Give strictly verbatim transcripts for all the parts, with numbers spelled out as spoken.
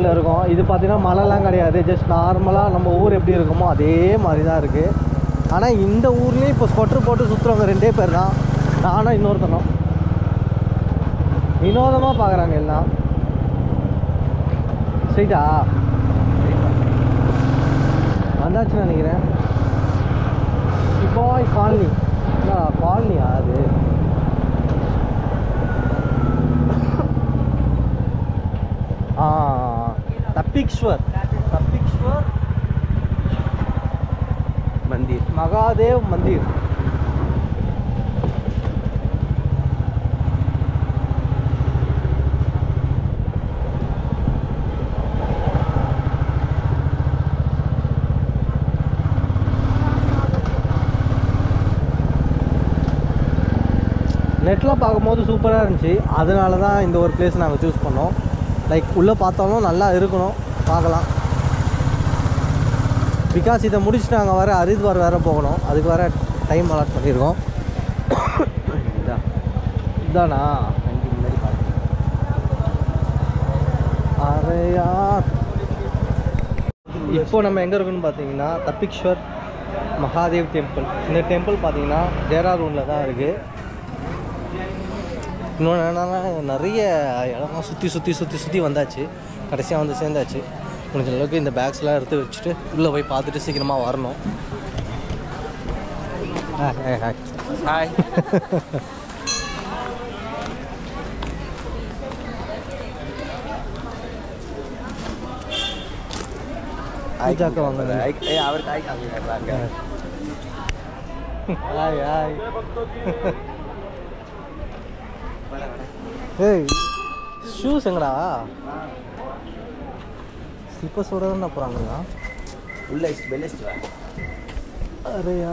சைடில் இருக்கும். இது பார்த்தீங்கன்னா மலைலாம் கிடையாது, ஜஸ்ட் நார்மலாக நம்ம ஊர் எப்படி இருக்குமோ அதே மாதிரி தான் இருக்குது. ஆனால் இந்த ஊர்லேயும் இப்போ ஸ்கொட்டர் போட்டு சுற்றுறவங்க ரெண்டே பேர் தான், நானும் இன்னொருத்தனும். வினோதமாக பார்க்குறாங்க எல்லாம். சரிடா வந்தாச்சுன்னு நினைக்கிறேன். இப்போ காலனி காலனியா அது? ஆ தப்பிக்ஸ்வர் தப்பிக்ஸ்வர் मंदिर, महादेव मंदिर. நெட்டில் பார்க்கும்போது சூப்பராக இருந்துச்சு, அதனால தான் இந்த ஒரு பிளேஸ் நாங்கள் சூஸ் பண்ணோம். லைக் உள்ளே பார்த்தாலும் நல்லா இருக்கணும், பார்க்கலாம். பிகாஸ் இதை முடிச்சுட்டு நாங்கள் வர ஹரித்வார் வேறு போகணும், அதுக்கு வேறு டைம் அலாட் பண்ணியிருக்கோம். இதான் இதானா அஞ்சு முன்னாடி பார்த்து அரையா. இப்போ நம்ம எங்கே இருக்குன்னு பார்த்தீங்கன்னா தப்பிக்ஸ்வர் மகாதேவ் டெம்பிள். இந்த டெம்பிள் பார்த்தீங்கன்னா டேராடூனில் தான் இருக்குது. இன்னொன்று என்னன்னா நிறைய இடம்லாம் சுற்றி சுற்றி சுற்றி சுற்றி வந்தாச்சு, கடைசியாக வந்து சேர்ந்தாச்சு. முடிஞ்ச அளவுக்கு இந்த பேக்ஸ்லாம் எடுத்து வச்சுட்டு உள்ளே போய் பார்த்துட்டு சீக்கிரமாக வரணும். ஹாய் ஹாய் ஹாய் ஐஜாக்க வாங்க. அவருக்கு ஹாய் காமிங்க. Hi hi. ஏய் ஷூஸ் எங்கடா? ஸ்லிப்பர்ஸோட தான் போகிறாங்களா? உள்ள பெல்லஸ்ட் வா. அரேயா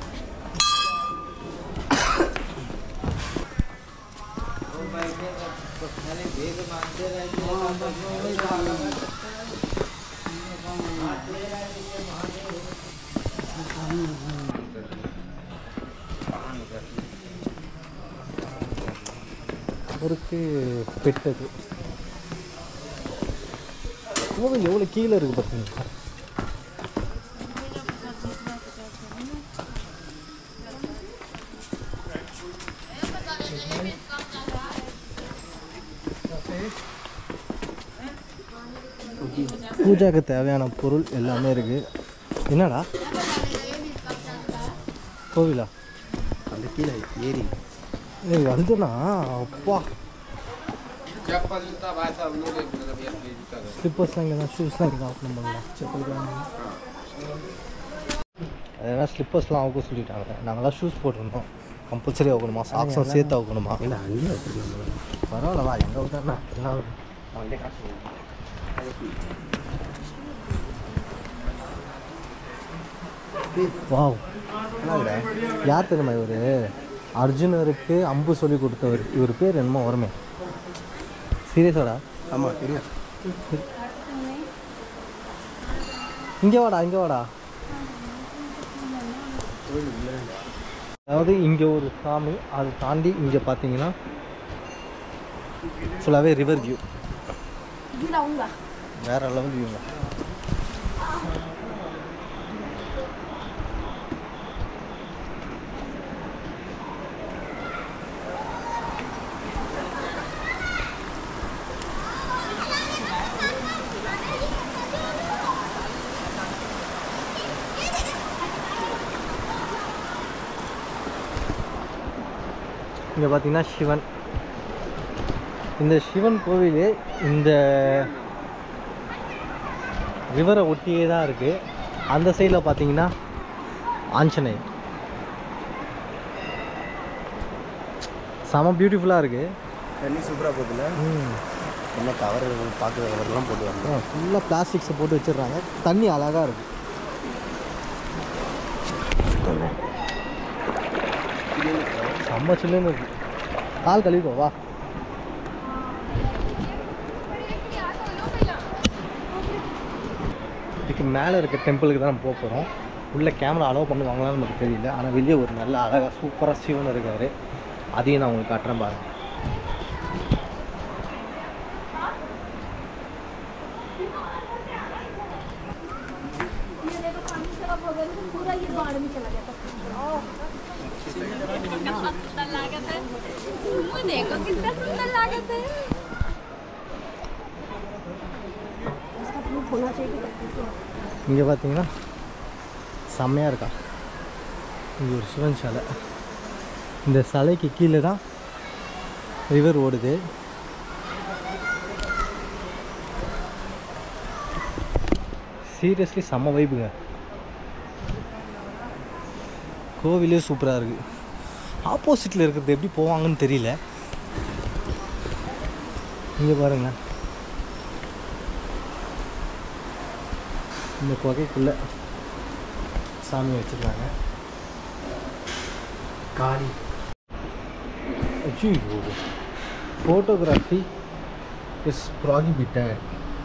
அவருக்கு பெட்டது கோவில் எவ்வளோ கீழே இருக்குது பார்த்தீங்களா? பூஜாக்கு தேவையான பொருள் எல்லாமே இருக்குது. என்னடா கோவிலா? அந்த கீழே ஏரி. ஏய் வந்துண்ணா அப்பா. ஸ்லிப்பர்ஸ்லாம் இங்கே தான், ஷூஸ்லாம் இங்கே ஆஃப் பண்ணலாம். செப்பல் அதெல்லாம் ஸ்லிப்பர்ஸ்லாம் அவங்க சொல்லிட்டாங்க. நாங்களாம் ஷூஸ் போட்டிருந்தோம், கம்பல்சரி ஆகணுமா? சாக்ஸும் சேர்த்து ஆகணுமா? இல்லை அங்கேயே பரவாயில்லவா, எங்கே விட்டாண்ணா எல்லாம் அவங்களே காசு. வாவ் யார் தெரியுமா இவர்? அர்ஜுனருக்கு அம்பு சொல்லி கொடுத்தவர். இவர் பேர் என்னமோ வருமே. சீரியஸாடா? ஆமாம் தெரியும். இங்கே வாடா இங்கே வாடா. அதாவது இங்கே ஒரு சாமி, அதை தாண்டி இங்கே பார்த்தீங்கன்னா ஃபுல்லாகவே ரிவர் வியூ, வேற லெவல் வியூங்க. இங்கே பார்த்தீங்கன்னா சிவன். இந்த சிவன் கோவில் இந்த ரிவரை ஒட்டியே தான் இருக்குது. அந்த சைடில் பார்த்தீங்கன்னா ஆஞ்சநேயர். செம பியூட்டிஃபுல்லாக இருக்குது. தண்ணி சூப்பராக போகுதுல்ல. ம் என்ன கவர் பார்க்குற கவர்லாம் போட்டுவாங்க. ஃபுல்லாக பிளாஸ்டிக்ஸை போட்டு வச்சிடுறாங்க. தண்ணி அழகாக இருக்குது. செம்ம சில்லுன்னு இருக்குது. கால் கழுவிக்கோ வா. இதுக்கு மேலே இருக்க டெம்பிளுக்கு தான் நம்ம போக போகிறோம். உள்ளே கேமரா அலோவ் பண்ணுவாங்களான்னு நமக்கு தெரியல, ஆனால் வெளியே ஒரு நல்ல அழகாக சூப்பராக சிவன் இருக்கார். அதையும் நான் உங்களுக்கு காட்டுறேன் பாருங்கள். बाढ़ में चला गया था। सुंदर लागत है, वो देखो कितना सुंदर लागत है। इसका प्रूफ होना चाहिए। இங்கே பார்த்தீங்கன்னா செம்மையாக இருக்கா. இங்கே ஒரு சிவன் சிலை. இந்த சிலைக்கு கீழே தான் ரிவர் ஓடுது. சீரியஸ்லி செம்ம வைப்புங்க. கோவிலே சூப்பராக இருக்குது. ஆப்போசிட்டில் இருக்கிறது எப்படி போவாங்கன்னு தெரியல. இங்கே பாருங்க, இந்த குகைக்குள்ளே சாமி வச்சுருக்காங்க. காளி. Photography is prohibited.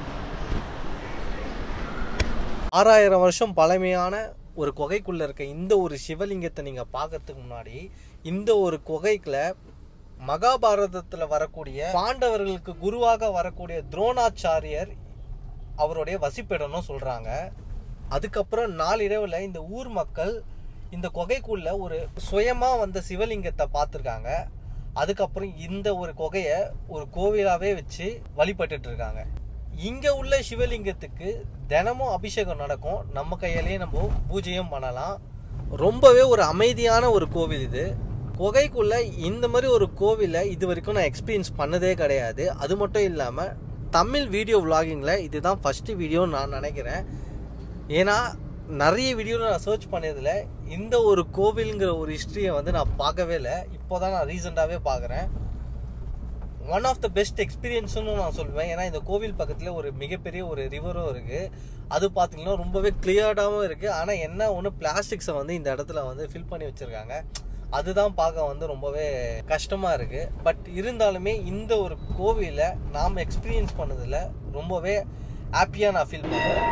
ஆறாயிரம் வருஷம் பழமையான ஒரு குகைக்குள்ளே இருக்க இந்த ஒரு சிவலிங்கத்தை நீங்கள் பார்க்கறதுக்கு முன்னாடி இந்த ஒரு குகைக்குள்ள மகாபாரதத்தில் வரக்கூடிய பாண்டவர்களுக்கு குருவாக வரக்கூடிய துரோணாச்சாரியர் அவருடைய வசிப்பிடம்னு சொல்கிறாங்க. அதுக்கப்புறம் நாளிரவில் இந்த ஊர் மக்கள் இந்த குகைக்குள்ள ஒரு சுயமாக வந்த சிவலிங்கத்தை பார்த்துருக்காங்க. அதுக்கப்புறம் இந்த ஒரு குகையை ஒரு கோவிலாகவே வச்சு வழிபட்டுட்டு இருக்காங்க. இங்கே உள்ள சிவலிங்கத்துக்கு தினமும் அபிஷேகம் நடக்கும். நம்ம கையிலேயே நம்ம பூஜையும் பண்ணலாம். ரொம்பவே ஒரு அமைதியான ஒரு கோவில் இது. குகைக்குள்ள இந்த மாதிரி ஒரு கோவிலை இது வரைக்கும் நான் எக்ஸ்பீரியன்ஸ் பண்ணதே கிடையாது. அது மட்டும் இல்லாமல் தமிழ் வீடியோ விலாகிங்கில் இதுதான் ஃபஸ்ட்டு வீடியோன்னு நான் நினைக்கிறேன். ஏன்னா நிறைய வீடியோவில் நான் சர்ச் பண்ணதில் இந்த ஒரு கோவிலுங்கிற ஒரு ஹிஸ்ட்ரியை வந்து நான் பார்க்கவே இல்லை. இப்போ தான் நான் ரீசெண்டாகவே பார்க்குறேன். ஒன் ஆஃப் த பெஸ்ட் எக்ஸ்பீரியன்ஸ்னு நான் சொல்லுவேன். ஏன்னா இந்த கோவில் பக்கத்தில் ஒரு மிகப்பெரிய ஒரு ரிவரும் இருக்குது. அது பார்த்திங்கன்னா ரொம்பவே கிளியர்டாகவும் இருக்குது. ஆனால் என்ன ஒன்று, பிளாஸ்டிக்ஸை வந்து இந்த இடத்துல வந்து ஃபில் பண்ணி வச்சுருக்காங்க. அதுதான் பார்க்க வந்து ரொம்பவே கஷ்டமாக இருக்குது. பட் இருந்தாலுமே இந்த ஒரு கோவிலை நாம் எக்ஸ்பீரியன்ஸ் பண்ணதில் ரொம்பவே ஹாப்பியாக நான் ஃபீல் பண்ணுறேன்.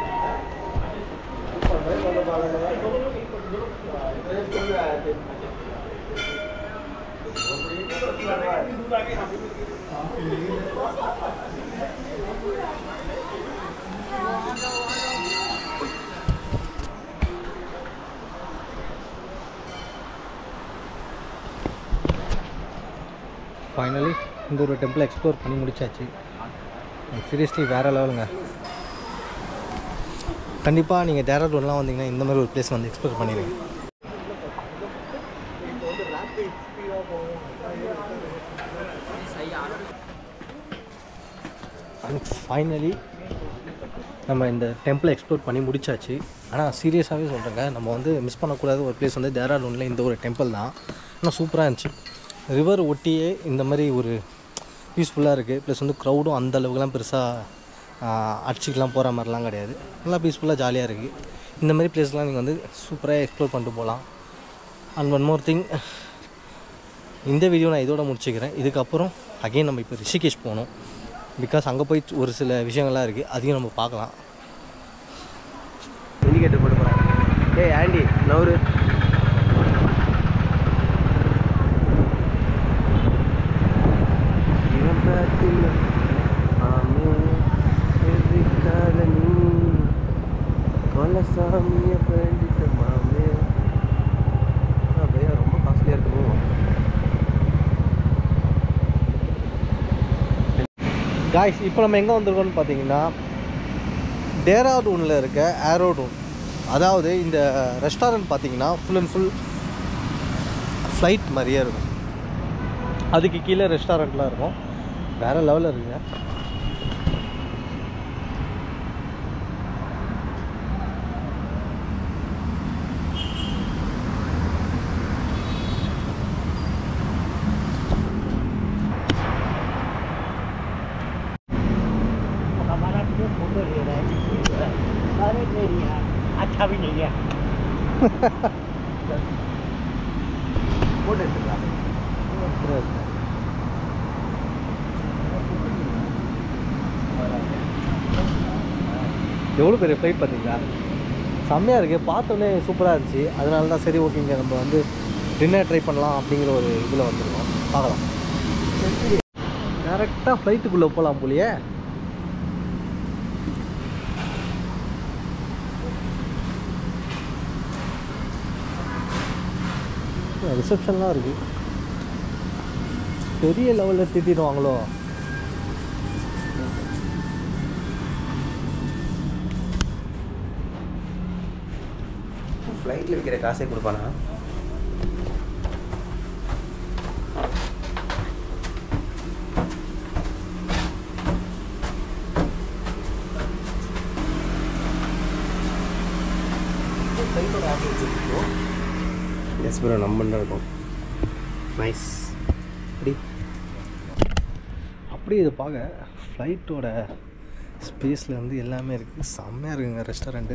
ஃபைனலி இந்த ஒரு டெம்பிள் எக்ஸ்ப்ளோர் பண்ணி முடிச்சாச்சு. சீரியஸ்லி வேறு லெவலுங்க. கண்டிப்பாக நீங்கள் டேராடூன்லாம் வந்தீங்கன்னா இந்த மாதிரி ஒரு பிளேஸ் வந்து எக்ஸ்ப்ளோர் பண்ணிடுங்க. அண்ட் ஃபைனலி நம்ம இந்த டெம்பிளை எக்ஸ்ப்ளோர் பண்ணி முடிச்சாச்சு. ஆனால் சீரியஸாகவே சொல்கிறேங்க, நம்ம வந்து மிஸ் பண்ணக்கூடாத ஒரு பிளேஸ் வந்து டேராடூனில் இந்த ஒரு டெம்பிள் தான். ஆனால் சூப்பராக இருந்துச்சு. ரிவர் ஒட்டியே இந்த மாதிரி ஒரு பீஸ்ஃபுல்லாக இருக்குது. ப்ளஸ் வந்து க்ரௌடும் அந்த அளவுக்குலாம் பெருசாக அடிச்சிக்கலாம் போகிற மாதிரிலாம் கிடையாது. நல்லா பீஸ்ஃபுல்லாக ஜாலியாக இருக்குது. இந்த மாதிரி பிளேஸ்லாம் நீங்கள் வந்து சூப்பராக எக்ஸ்ப்ளோர் பண்ணிட்டு போகலாம். அண்ட் ஒன் மோர் திங், இந்த வீடியோ நான் இதோட முடிச்சுக்கிறேன். இதுக்கப்புறம் அகெயின் நம்ம இப்போ ரிஷிகேஷ் போகணும். பிகாஸ் அங்கே போய் ஒரு சில விஷயங்கள்லாம் இருக்குது, அதையும் நம்ம பார்க்கலாம். இண்டிகேட்டர் போட்டு போகிறேன். ஏய் ஆண்டி நவரு. சாமியை வேண்டிட்டு மாமே பையா ரொம்ப காஸ்ட்லியாக இருக்கும். காய்ஸ், இப்போ நம்ம எங்கே வந்திருக்கோம்னு பார்த்தீங்கன்னா டேராடூனில் இருக்க ஏரோடூன். அதாவது இந்த ரெஸ்டாரண்ட் பார்த்தீங்கன்னா ஃபுல் அண்ட் ஃபுல் ஃப்ளைட் மாதிரியே இருக்கும். அதுக்கு கீழே ரெஸ்டாரண்ட்லாம் இருக்கும். வேறு லெவலில் இருக்குங்க. अच्छा भी नहीं है. எவ்வளோ பெரிய ஃப்ளைட் பார்த்தீங்களா? செம்மையாக இருக்குது. பார்த்தோன்னே சூப்பராக இருந்துச்சு. அதனால தான் சரி ஓகேங்க நம்ம வந்து டின்னர் ட்ரை பண்ணலாம் அப்படிங்கிற ஒரு இதில் வந்துருக்கோம். பார்க்கலாம். டேரெக்டாக ஃப்ளைட்டுக்குள்ளே போகலாம் போலியே. ரிசப்ஷன்லாம் இருக்குது. பெரிய லெவலில் திட்டிடுவாங்களோ. ஃப்ளைட்டில் விற்கிற காசே கொடுப்பானா? ஃப்ளைட்டோட ஆஃபீஸ் இருக்கும். எஸ் ப்ரோ, நம்ம தான் இருக்கும். நைஸ். அப்படி அப்படியே இதை பார்க்க ஃப்ளைட்டோட ஸ்பேஸில் வந்து எல்லாமே இருக்குது. செம்மையாக இருக்குங்க ரெஸ்டாரண்ட்டு.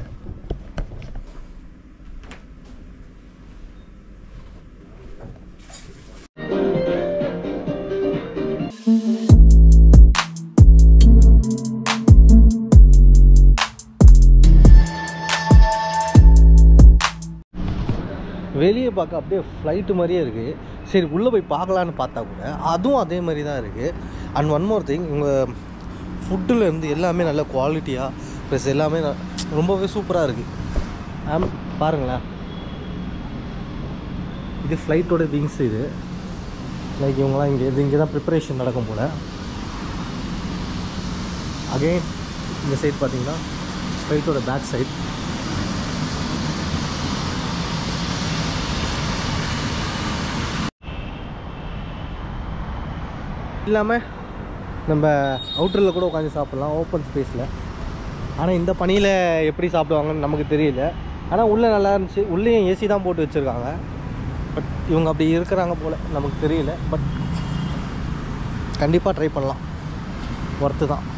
வெளியே பார்க்க அப்படியே ஃப்ளைட்டு மாதிரியே இருக்குது. சரி உள்ளே போய் பார்க்கலான்னு பார்த்தா கூட அதுவும் அதே மாதிரி தான் இருக்குது. அண்ட் ஒன் மோர் திங், உங்கள் ஃபுட்டில் இருந்து எல்லாமே நல்ல குவாலிட்டியாக ப்ளஸ் எல்லாமே ரொம்பவே சூப்பராக இருக்குது. ஆம் பாருங்களேன், இது ஃப்ளைட்டோட விங்ஸ். இது லைக் இவங்களாம் இங்கே இது இங்கே தான் ப்ரிப்பரேஷன் நடக்கும் போல். அகெயின் இந்த சைட் பார்த்தீங்கன்னா ஃப்ளைட்டோட பேக் சைட். இல்லாமல் நம்ம அவுட்டரில் கூட உட்காந்து சாப்பிட்லாம் ஓப்பன் ஸ்பேஸில். ஆனால் இந்த பனியில் எப்படி சாப்பிடுவாங்கன்னு நமக்கு தெரியல. ஆனால் உள்ளே நல்லா இருந்துச்சு. உள்ளேயும் ஏசி தான் போட்டு வச்சுருக்காங்க. பட் இவங்க அப்படி இருக்கிறாங்க போல், நமக்கு தெரியல. பட் கண்டிப்பாக ட்ரை பண்ணலாம், ஒர்த்து தான்.